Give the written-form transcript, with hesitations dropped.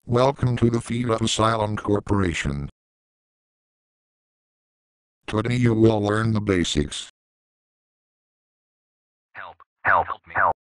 Welcome to the Theta Asylum Corporation. Today you will learn the basics. Help me, help.